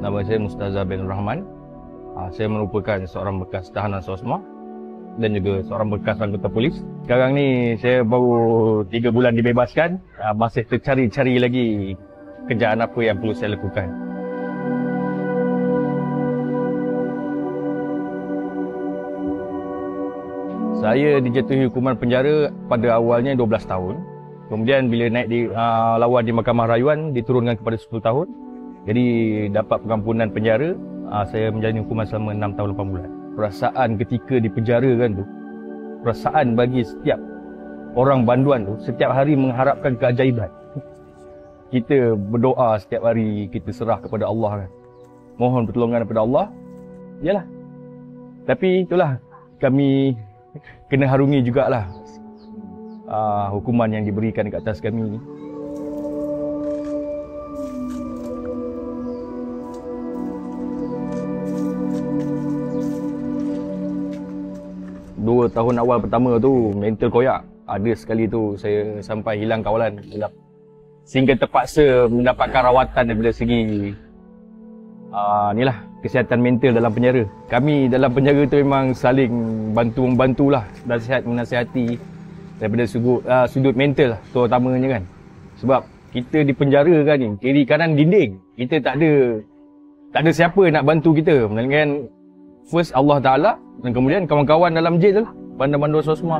Nama saya Mustazah bin Rahman. Saya merupakan seorang bekas tahanan SOSMA dan juga seorang bekas anggota polis. Sekarang ni saya baru 3 bulan dibebaskan. Masih tercari-cari lagi kerjaan apa yang perlu saya lakukan. Saya dijatuhi hukuman penjara pada awalnya 12 tahun. Kemudian bila naik di lawan di Mahkamah Rayuan diturunkan kepada 10 tahun. Jadi dapat pengampunan penjara, saya menjalani hukuman selama 6 tahun 8 bulan. Perasaan ketika di penjara kan tu, perasaan bagi setiap orang banduan tu, setiap hari mengharapkan keajaiban. Kita berdoa setiap hari, kita serah kepada Allah kan. Mohon pertolongan daripada Allah. Yalah. Tapi itulah, kami kena harungi jugalah hukuman yang diberikan ke atas kami ni. Dua tahun awal pertama tu mental koyak. Ada sekali tu saya sampai hilang kawalan sehingga terpaksa mendapatkan rawatan daripada segi inilah kesihatan mental dalam penjara. Kami dalam penjara tu memang saling bantu-membantulah, nasihat menasihati daripada sudut mental lah, terutamanya kan. Sebab kita di penjara kan ni, kiri kanan dinding. Kita tak ada siapa nak bantu kita, melainkan first Allah Ta'ala dan kemudian kawan-kawan dalam jail lah, bandar-bandar SOSMA.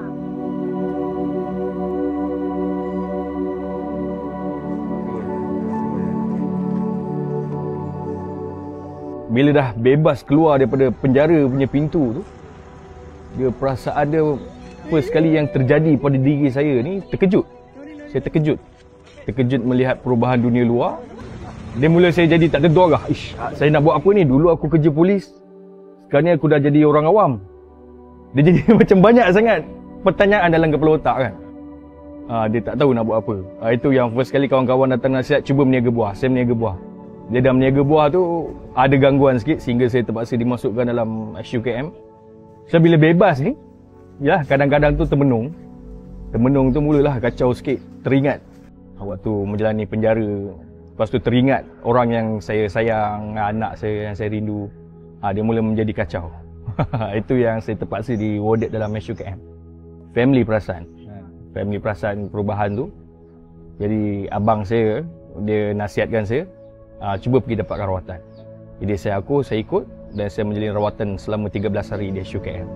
Bila dah bebas keluar daripada penjara punya pintu tu, dia perasaan dia first kali yang terjadi pada diri saya ni terkejut. Saya terkejut. Terkejut melihat perubahan dunia luar. Dia mula saya jadi tak terduga. Saya nak buat apa ni? Dulu aku kerja polis. Sekarang ni aku dah jadi orang awam. Dia jadi macam banyak sangat pertanyaan dalam kepala otak kan. Dia tak tahu nak buat apa. Itu yang first kali kawan-kawan datang nasihat, cuba meniaga buah. Saya meniaga buah. Dia dah meniaga buah tu ada gangguan sikit sehingga saya terpaksa dimasukkan dalam SUKM. So bila bebas ni, ya kadang-kadang tu termenung. Termenung tu mulalah kacau sikit. Teringat waktu menjalani penjara. Lepas tu teringat orang yang saya sayang, anak saya yang saya rindu. Dia mula menjadi kacau. Itu yang saya terpaksa di-warded dalam SUKM. Family perasan. Family perasan perubahan tu. Jadi abang saya, dia nasihatkan saya, cuba pergi dapatkan rawatan. Jadi saya ikut dan saya menjalani rawatan selama 13 hari di SUKM.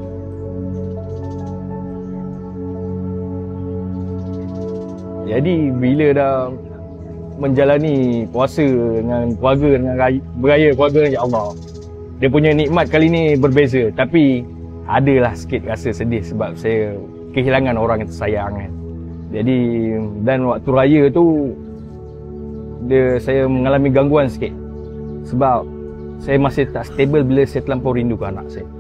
Jadi bila dah menjalani puasa dengan keluarga, dengan beraya keluarga, ya Allah, dia punya nikmat kali ni berbeza. Tapi adalah sikit rasa sedih sebab saya kehilangan orang yang tersayang kan. Jadi dan waktu raya tu saya mengalami gangguan sikit sebab saya masih tak stable bila saya terlampau rindu ke anak saya.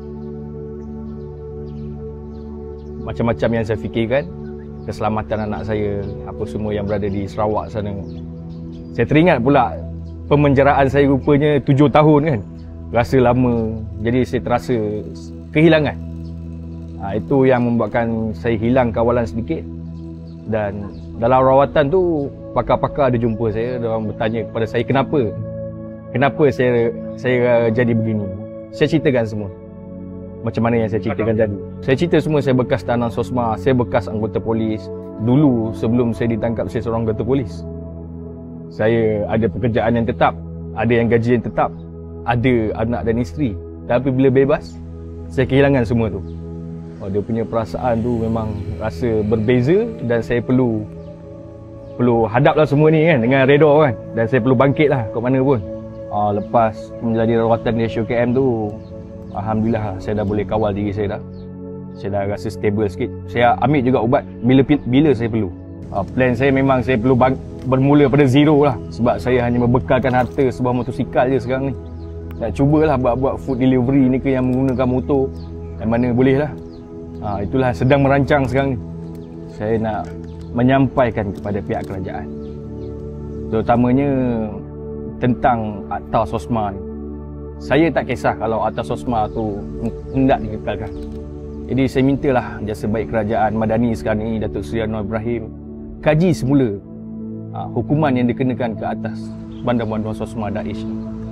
Macam-macam yang saya fikirkan, keselamatan anak saya, apa semua yang berada di Sarawak sana. Saya teringat pula pemenjaraan saya rupanya 7 tahun kan. Rasa lama, jadi saya terasa kehilangan. Itu yang membuatkan saya hilang kawalan sedikit. Dan dalam rawatan tu pakar-pakar ada jumpa saya, diorang bertanya kepada saya kenapa saya jadi begini. Saya ceritakan semua macam mana yang saya ceritakan tadi. Saya cerita semua, saya bekas tahanan SOSMA, saya bekas anggota polis. Dulu sebelum saya ditangkap saya seorang anggota polis. Saya ada pekerjaan yang tetap, ada yang gaji yang tetap, ada anak dan isteri. Tapi bila bebas, saya kehilangan semua tu. Dia punya perasaan tu memang rasa berbeza dan saya perlu hadaplah semua ni kan dengan redha kan. Dan saya perlu bangkitlah ke mana pun. Lepas menjalani rawatan di SUKM tu, alhamdulillah saya dah boleh kawal diri saya dah. Saya dah rasa stable sikit. Saya ambil juga ubat bila saya perlu. Plan saya memang saya perlu bermula pada zero lah. Sebab saya hanya membekalkan harta sebuah motosikal je sekarang ni. Nak cubalah buat food delivery ni ke yang menggunakan motor. Yang mana boleh lah. Itulah sedang merancang sekarang ni. Saya nak menyampaikan kepada pihak kerajaan, terutamanya tentang Akta SOSMA ni. Saya tak kisah kalau Akta SOSMA tu hendak dikekalkan. Jadi saya mintalah jasa baik kerajaan Madani sekarang ni, Datuk Seri Anwar Ibrahim, kaji semula hukuman yang dikenakan ke atas bandar-bandar SOSMA Daesh ni.